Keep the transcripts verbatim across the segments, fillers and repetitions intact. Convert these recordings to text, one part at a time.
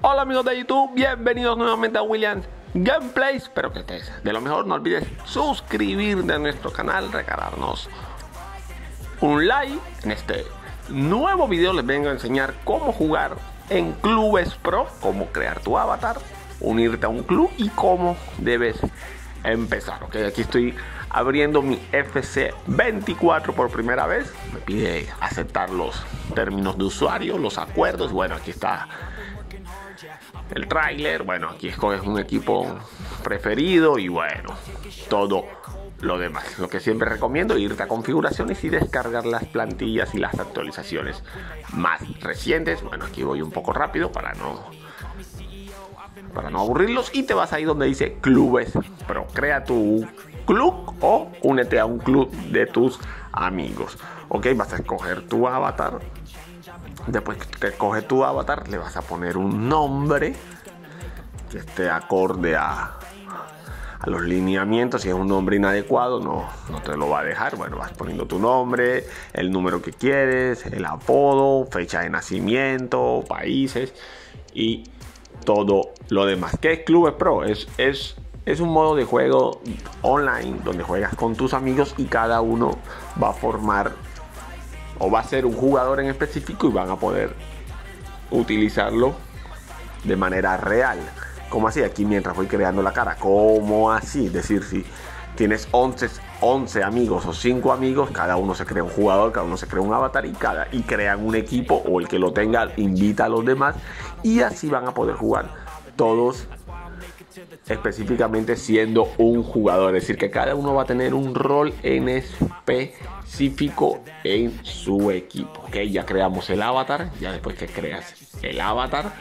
Hola amigos de YouTube, bienvenidos nuevamente a Williams Gameplays. Espero que estés de lo mejor. No olvides suscribirte a nuestro canal, regalarnos un like. En este nuevo video les vengo a enseñar cómo jugar en clubes pro, cómo crear tu avatar, unirte a un club y cómo debes empezar. Ok, aquí estoy abriendo mi F C veinticuatro por primera vez. Me pide aceptar los términos de usuario, los acuerdos. Bueno, aquí está el tráiler. Bueno, aquí escoges un equipo preferido y bueno, todo lo demás. Lo que siempre recomiendo, irte a configuraciones y descargar las plantillas y las actualizaciones más recientes. Bueno, aquí voy un poco rápido para no para no aburrirlos, y te vas ahí donde dice clubes pro. Crea tu club o únete a un club de tus amigos. Ok, vas a escoger tu avatar. Después que escoges tu avatar, le vas a poner un nombre que esté acorde a, a los lineamientos. Si es un nombre inadecuado, no, no te lo va a dejar. Bueno, vas poniendo tu nombre, el número que quieres, el apodo, fecha de nacimiento, países y todo lo demás. ¿Qué es Clubes Pro? Es, es, es un modo de juego online donde juegas con tus amigos y cada uno va a formar o va a ser un jugador en específico y van a poder utilizarlo de manera real. ¿Cómo así? Aquí mientras voy creando la cara. ¿Cómo así? Es decir, si tienes once, once amigos o cinco amigos, cada uno se crea un jugador, cada uno se crea un avatar y, cada, y crean un equipo, o el que lo tenga invita a los demás y así van a poder jugar todos específicamente siendo un jugador. Es decir, que cada uno va a tener un rol en específico en su equipo. Ok, ya creamos el avatar. Ya después que creas el avatar,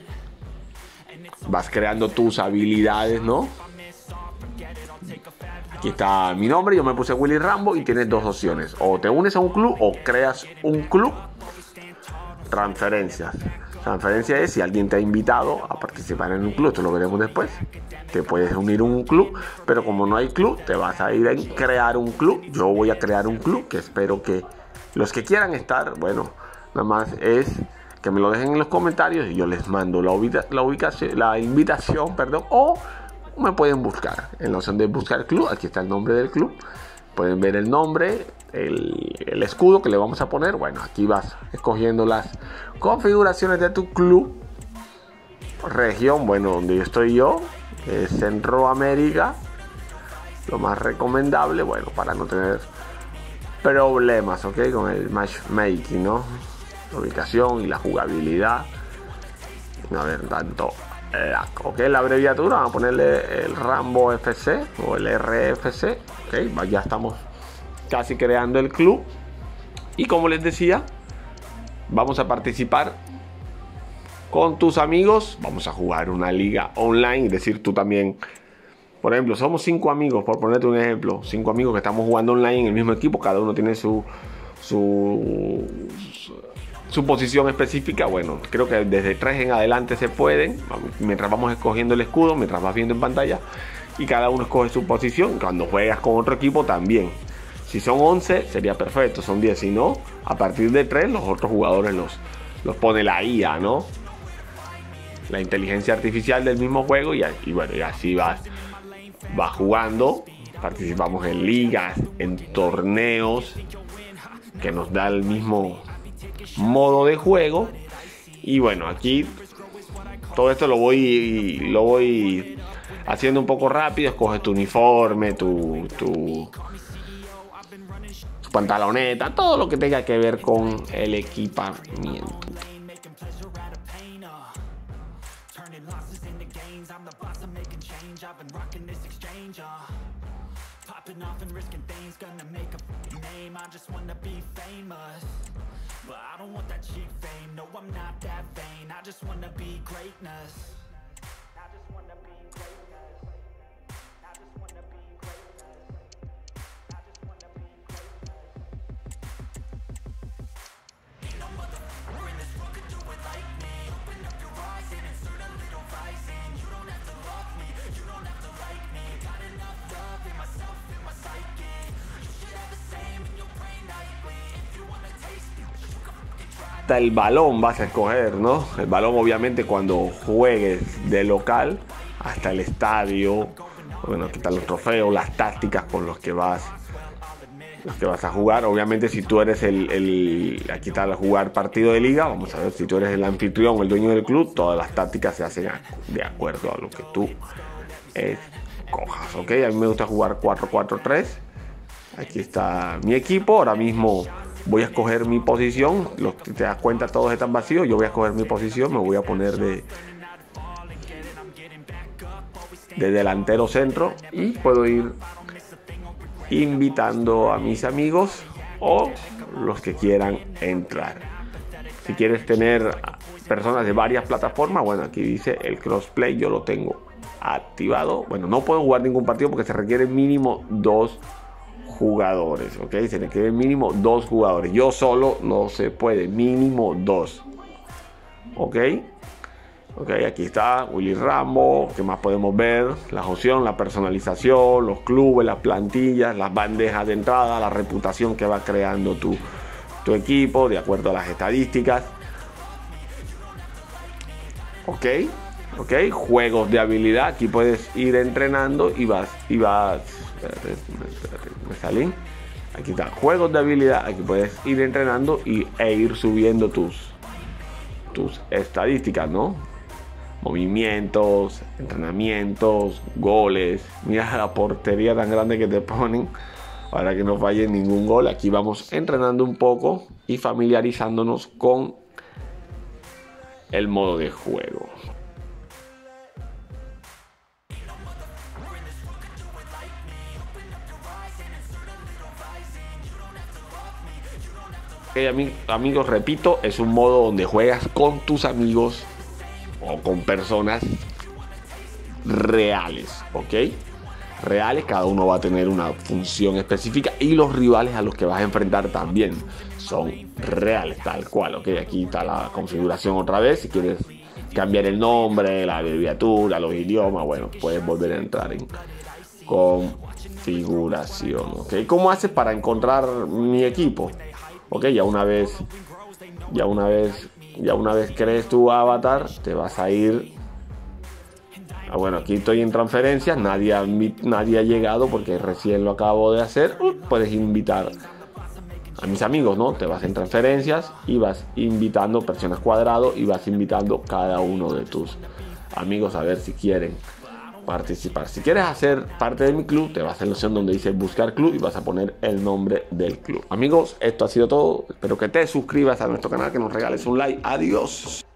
vas creando tus habilidades, ¿no? Aquí está mi nombre, yo me puse Willy Rambo y tienes dos opciones: o te unes a un club o creas un club. Transferencias. Transferencia es si alguien te ha invitado a participar en un club. Esto lo veremos después. Te puedes unir a un club, pero como no hay club, te vas a ir a crear un club. Yo voy a crear un club que espero que los que quieran estar, bueno, nada más es que me lo dejen en los comentarios y yo les mando la, ubica la ubicación, la invitación, perdón, o me pueden buscar en la opción de buscar club. Aquí está el nombre del club. Pueden ver el nombre, el, el escudo que le vamos a poner. Bueno, aquí vas escogiendo las configuraciones de tu club. Región, bueno, donde yo estoy yo es Centroamérica, lo más recomendable, bueno, para no tener problemas, ok, con el matchmaking, ¿no? La ubicación y la jugabilidad. A ver, tanto la, ok, la abreviatura, vamos a ponerle el Rambo F C o el R F C. Ok, ya estamos casi creando el club. Y como les decía, vamos a participar con tus amigos. Vamos a jugar una liga online. Es decir, tú también, por ejemplo, somos cinco amigos, por ponerte un ejemplo. Cinco amigos que estamos jugando online en el mismo equipo. Cada uno tiene su su, su, su posición específica. Bueno, creo que desde tres en adelante se pueden. Mientras vamos escogiendo el escudo, mientras vas viendo en pantalla, y cada uno escoge su posición. Cuando juegas con otro equipo también. Si son once sería perfecto, son diez. Si no, a partir de tres los otros jugadores los, los pone la I A, ¿no? La inteligencia artificial del mismo juego. Y, y bueno, y así vas, vas jugando. Participamos en ligas, en torneos que nos da el mismo modo de juego. Y bueno, aquí todo esto lo voy lo voy haciendo un poco rápido. Escoges tu uniforme, tu, tu, tu pantaloneta, todo lo que tenga que ver con el equipamiento. Popping off and risking things, gonna make a name. I just wanna be famous, but I don't want that cheap fame. No, I'm not that vain. I just wanna be greatness. I just wanna be greatness. I just wanna be greatness. I just wanna be greatness. Ain't no motherfucker in this world could do it like me. Open up your eyes and insert a little vice in. You don't have to love me, you don't have to like me. Got enough love in myself, in my psyche. You should have the same in your brain nightly. If you wanna taste it, you can fucking try hasta el balón vas a escoger, ¿no? El balón obviamente cuando juegues de local, hasta el estadio, bueno, aquí están los trofeos, las tácticas con los que vas los que vas a jugar. Obviamente si tú eres el, el aquí está el jugar partido de liga, vamos a ver si tú eres el anfitrión o el dueño del club, todas las tácticas se hacen de acuerdo a lo que tú escojas, ¿ok? A mí me gusta jugar cuatro cuatro tres. Aquí está mi equipo, ahora mismo voy a escoger mi posición. Los que te das cuenta todos están vacíos, yo voy a escoger mi posición, me voy a poner de de delantero centro y puedo ir invitando a mis amigos o los que quieran entrar. Si quieres tener personas de varias plataformas, bueno, aquí dice el crossplay, yo lo tengo activado. Bueno, no puedo jugar ningún partido porque se requiere mínimo dos jugadores, ok, se requiere mínimo dos jugadores. Yo solo no se puede, mínimo dos, ok. Ok, aquí está Willy Rambo. ¿Qué más podemos ver? La opción, la personalización, los clubes, las plantillas, las bandejas de entrada, la reputación que va creando tu, tu equipo de acuerdo a las estadísticas. Ok, ok, juegos de habilidad. Aquí puedes ir entrenando y vas, y vas. Espérate, espérate, me salí. Aquí está, juegos de habilidad. Aquí puedes ir entrenando y, e ir subiendo tus, tus estadísticas, ¿no? Movimientos, entrenamientos, goles. Mira la portería tan grande que te ponen para que no falle ningún gol. Aquí vamos entrenando un poco y familiarizándonos con el modo de juego. Okay, amigos, repito, es un modo donde juegas con tus amigos o con personas reales, ¿ok? Reales, cada uno va a tener una función específica y los rivales a los que vas a enfrentar también son reales, tal cual, ¿ok? Aquí está la configuración otra vez, si quieres cambiar el nombre, la abreviatura, los idiomas, bueno, puedes volver a entrar en configuración, ¿ok? ¿Cómo haces para encontrar mi equipo? Ok, ya una vez, ya una vez Ya una vez crees tu avatar, te vas a ir. Ah, bueno, aquí estoy en transferencias. Nadie ha, nadie ha llegado porque recién lo acabo de hacer. Uh, puedes invitar a mis amigos, ¿no? Te vas en transferencias y vas invitando, presionas cuadrado y vas invitando cada uno de tus amigos a ver si quieren participar. Si quieres hacer parte de mi club, te vas a la opción donde dice buscar club y vas a poner el nombre del club. Amigos, esto ha sido todo. Espero que te suscribas a nuestro canal, que nos regales un like. Adiós.